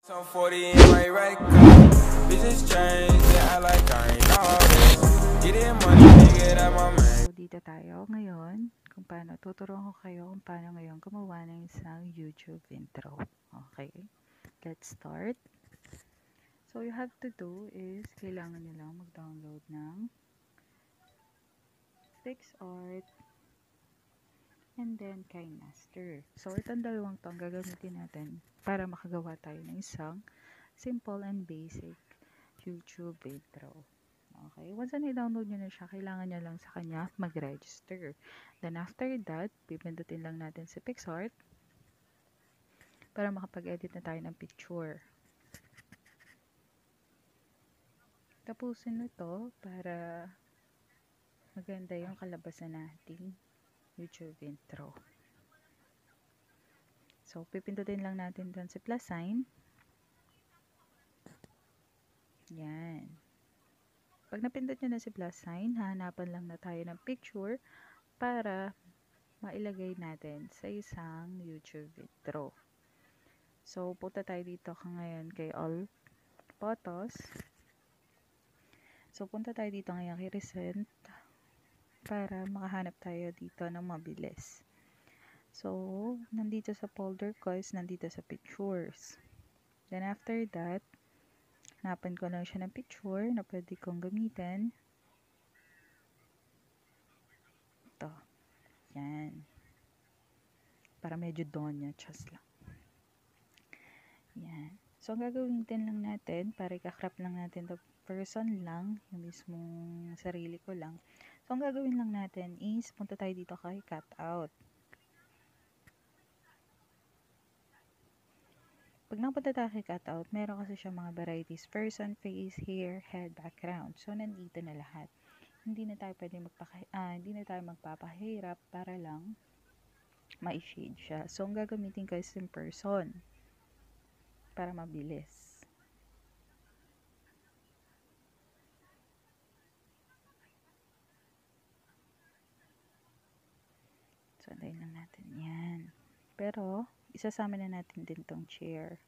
So 40 in my right car. Bitches change, yeah, I like I ain't all this. Getting money, nigga, that my man. So, dito tayo ngayon kung paano, tuturuan ko kayo kung paano ngayon gumawa ng isang YouTube intro. Okay, let's start. So, you have to do is, kailangan nyo lang mag-download ng PixArt and then KineMaster. So, itong dalawang to ang gagamitin natin para makagawa tayo ng isang simple and basic YouTube intro. Okay, once na i-download nyo na siya, kailangan nyo lang sa kanya mag-register. Then after that, pipindutin lang natin si PixArt para makapag-edit na tayo ng picture. Tapusin na to para maganda yung kalabasan nating YouTube intro. So, pipindutin lang natin dun si plus sign. Yan. Pag napindot nyo na si plus sign, hahanapan lang na tayo ng picture para mailagay natin sa isang YouTube intro. So, punta tayo dito ngayon kay all photos. So, punta tayo dito ngayon kay recent para makahanap tayo dito ng mabilis. So, nandito sa folder ko is nandito sa pictures. Then after that, hanapan ko lang siya ng picture na pwede kong gamitin. Ito. Yan. Para medyo donyachos lang. Yan. So, ang gagawin din lang natin, para i-crop lang natin the person lang, yung mismong sarili ko lang. So, ang gagawin lang natin is, punta tayo dito kay cutout. Pag napunta tayo kay cutout, meron kasi siya mga varieties, person, face, hair, head, background. So, nandito na lahat. Hindi na tayo magpapahirap para lang ma-shade siya. So, ang gagamitin ko is yung person para mabilis. So, antayin lang natin yan. Pero, isasama na natin din tong chair.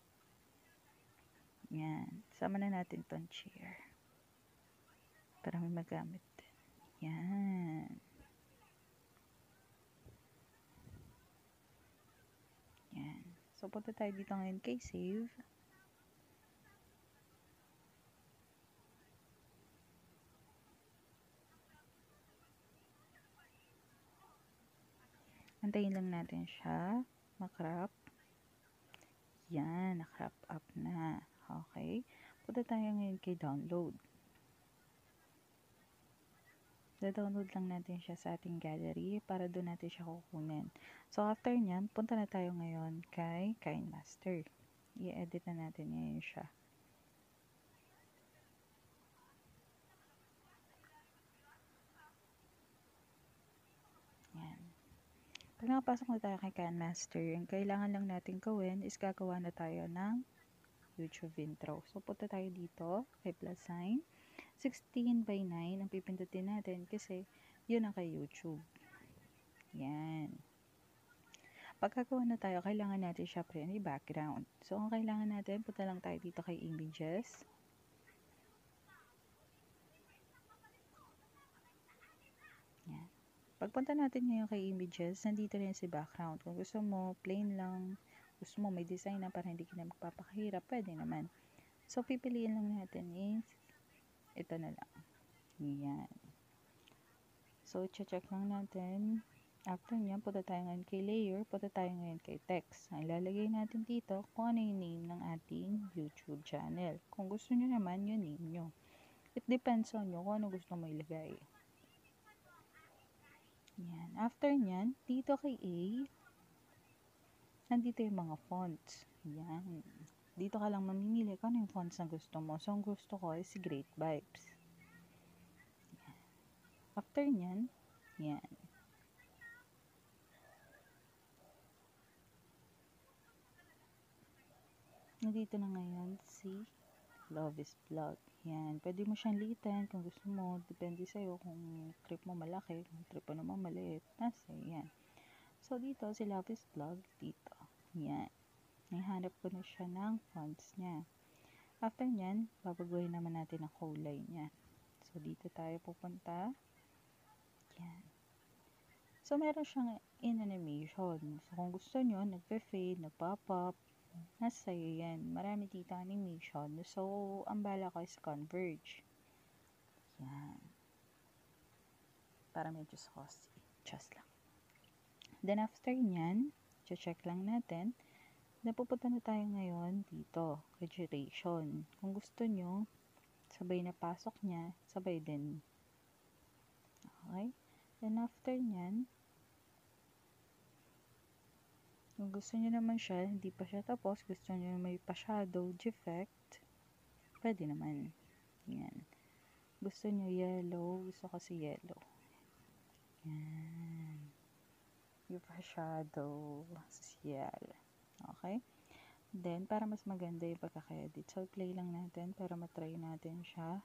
Yan. Sama na natin tong chair. Para may magamit din. Yan. Yan. So, punta tayo dito ngayon kay save. Antayin lang natin siya makrap. Yan, nakrap up na. Okay. Punta tayo ngayon kay download. Da-download lang natin siya sa ating gallery para doon natin siya kukunin. So, after nyan, punta na tayo ngayon kay KineMaster. I-edit na natin ngayon siya. Yan. Pag nakapasok na tayo kay KineMaster, yung kailangan lang natin gawin is gagawa na tayo ng YouTube intro. So, punta tayo dito kay plus sign. 16:9 ang pipindutin natin kasi yun ang kay YouTube. Yan. Pagkagawa na tayo, kailangan natin syempre may background. So, ang kailangan natin, punta lang tayo dito kay images. Yan. Pagpunta natin ngayon kay images, nandito rin si background. Kung gusto mo, plain lang, gusto mo may design na para hindi ka na magpapakahirap, pwede naman. So, pipiliin lang natin is ito na lang. Yan. So, check lang natin. After nyan, punta tayo ngayon kay layer, punta tayo ngayon kay text. Ang ilalagay natin dito kung ano yung name ng ating YouTube channel. Kung gusto nyo naman, yung name nyo. It depends on nyo kung ano gusto mo ilagay. Yan. After nyan, dito kay A, nandito yung mga fonts. Yan. Dito ka lang mamimili kung ano yung fonts na gusto mo. So, ang gusto ko is Great Vibes. Yan. After nyan, yan. Nandito na ngayon si Lovey's Vlog. Yan. Pwede mo siyang litan kung gusto mo. Depende sa'yo kung trip mo malaki, kung trip mo naman maliit. Nasa yan. So, dito si Lovey's Vlog. Dito. Yan. Nahanap ko na siya ng fonts niya. After nyan, babaguhin naman natin ang kulay niya. So, dito tayo pupunta. Yan. So, meron siyang in animation. So, kung gusto nyo, nagpe-fade, nagpa-pop, nasa sa'yo yan. Marami dito animation. So, ang bala ko is converge. Yan. Para medyo saucy. Just lang. Then, after nyan, check lang natin. Napupunta na tayo ngayon dito, kay duration. Kung gusto nyo, sabay na pasok niya, sabay din. Okay? Then after nyan, kung gusto nyo naman siya, hindi pa siya tapos, gusto nyo may pa-shadow effect, pwede naman. Yan. Gusto nyo yellow, gusto kasi yellow. Yan. Yung pa-shadow, social. Okay? Then, para mas maganda yung pagkaka-edit, so play lang natin para matry natin siya.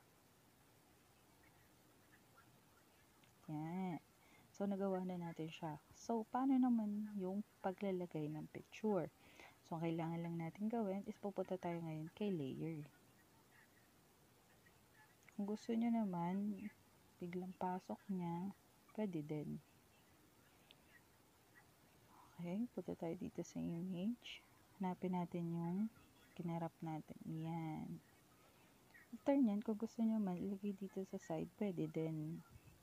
Yan. So, nagawa na natin siya. So, paano naman yung paglalagay ng picture? So, kailangan lang natin gawin is pupunta tayo ngayon kay layer. Kung gusto nyo naman, biglang pasok niya, pwede din. Okay, punta tayo dito sa image. Hanapin natin yung kinarap natin. Yan. After nyan, kung gusto nyo man, ilagay dito sa side, pwede din.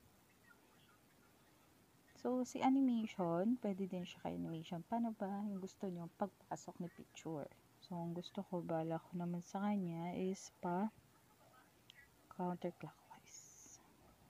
So, si animation, pwede din siya kay animation. Paano ba yung gusto nyo pagpasok ni picture? So, ang gusto ko, bala ko naman sa kanya is pa counterclockwise.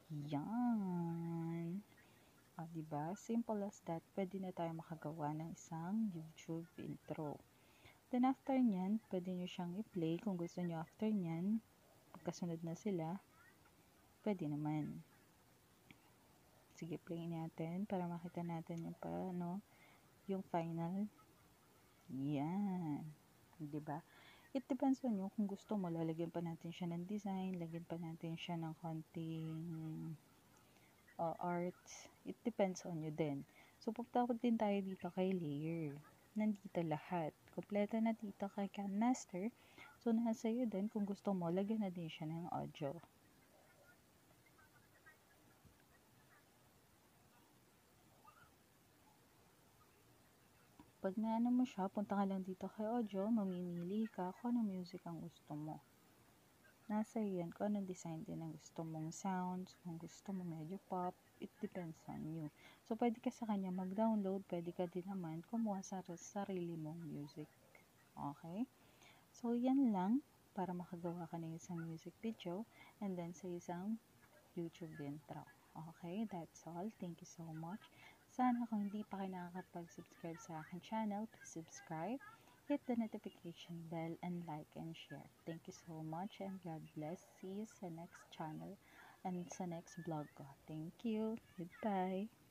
Yan. O, diba? Simple as that. Pwede na tayo makagawa ng isang YouTube intro. Then, after nyan, pwede nyo siyang i-play. Kung gusto nyo after nyan, pagkasunod na sila, pwede naman. Sige, play natin para makita natin yung paano yung final. Yan. Diba? It depends on you kung gusto mo. Lalagyan pa natin siya ng design, lagyan pa natin siya ng konting art. It depends on you din. So, pupunta din tayo dito kay layer. Nandito lahat. Kompleto na dito kay Canmaster. So, nasa iyo din kung gusto mo, lagyan na din siya ng audio. Pag naano mo siya, punta ka lang dito kay audio, mamimili ka kung anong music ang gusto mo. Nasa yan, kung anong design din ang gusto mong sounds, kung gusto mo medyo pop, it depends on you. So, pwede ka sa kanya mag-download, pwede ka din naman kumuha sa sarili mong music. Okay? So, yan lang para makagawa ka ng isang music video and then sa isang YouTube intro. Okay, that's all. Thank you so much. Sana kung hindi pa kayo nakakapag-subscribe sa akin channel, please subscribe, hit the notification bell, and like and share. Thank you so much and God bless. See you sa next channel and sa next vlog ko. Thank you. Goodbye.